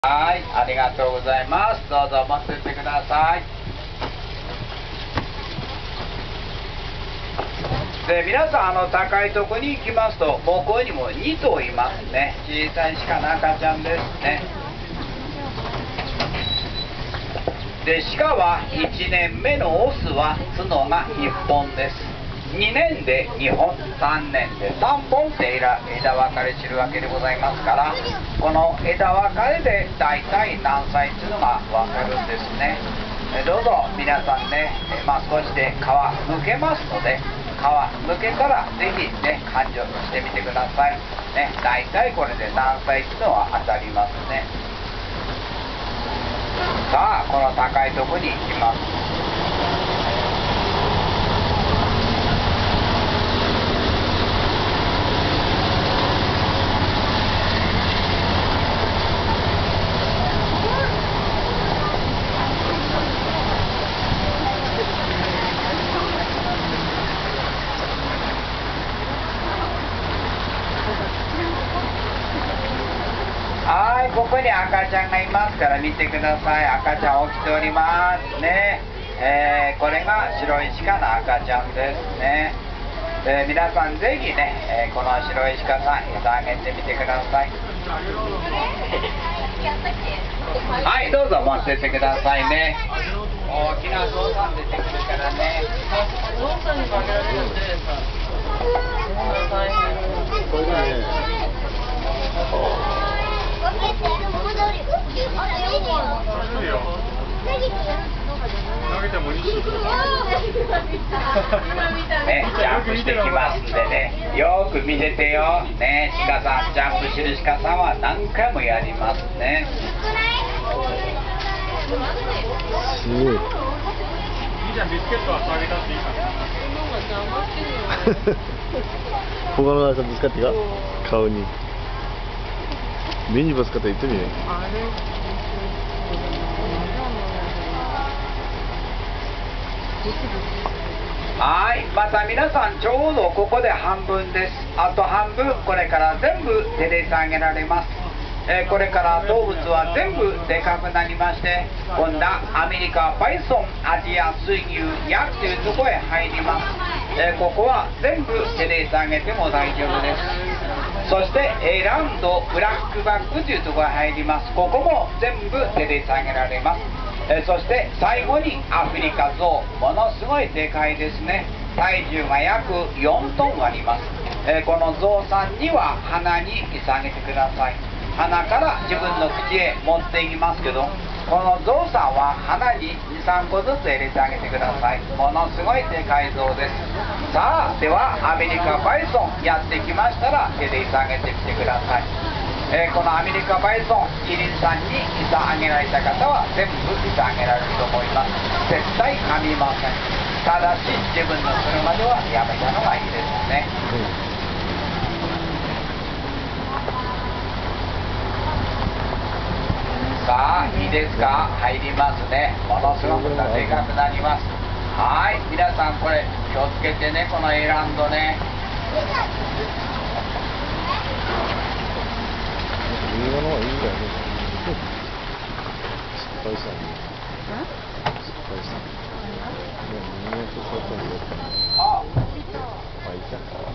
はい、ありがとうございます。どうぞ持ってってください。で、皆さん高いとこに行きますと、向こうにも2頭いますね。小さい鹿の赤ちゃんですね。で、鹿は1年目のオスは角が1本です。2年で2本、3年で3本って枝分かれするわけでございますから、この枝分かれで大体何歳っていうのが分かるんですね。どうぞ皆さんね、少しで皮むけますので、皮むけたらぜひね、勘定してみてください。ね、大体これで何歳っていうのは当たりますね。さあ、この高いとこに行きます。はい、ここに赤ちゃんがいますから見てください。赤ちゃん起きておりますね。これが白い鹿の赤ちゃんですね。皆さんぜひね、この白い鹿さん餌あげてみてください。はい、どうぞ持ってってくださいね。大きなゾウさん出てくるからね。ゾウさんにかけられるんでこれだね。ね、ジャンプしてきますんでね、よく見ててよ。ね、鹿さん、ジャンプしてる鹿さんは何回もやりますね。 すごい。いいじゃん、ビスケットはあげたっていいかな。 他の朝ぶつかってか顔に目にぶつかったら言ってみよ。 はい、また皆さんちょうどここで半分です。あと半分これから全部手で下げられます。これから動物は全部でかくなりまして、今度はアメリカバイソン、アジア水牛、ヤクというところへ入ります。ここは全部手で下げても大丈夫です。そして A ラウンドブラックバックというところへ入ります。ここも全部手で下げられます。そして最後にアフリカゾウ、ものすごいでかいですね。体重が約4トンあります。このゾウさんには鼻に餌あげてください。鼻から自分の口へ持っていきますけど、このゾウさんは鼻に 2,3 個ずつ入れてあげてください。ものすごいでかいゾウです。さあ、ではアメリカバイソンやってきましたら手で餌あげてみてください。このアメリカバイソン、キリンさんに餌あげられた方は全部餌あげられると思います。絶対噛みません。ただし自分の車ではやめたのがいいですね。さあ、いいですか？入りますね。ものすごくでかくなります。はい、皆さんこれ気をつけてね、このエランドね。 映画の方がいいんだよね。失敗したね。失敗したね。人間とそうやったんだよ。 あ、 あ、いた。